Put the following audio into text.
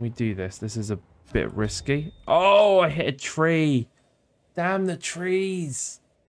We do this. This is a bit risky. Oh, I hit a tree. Damn the trees.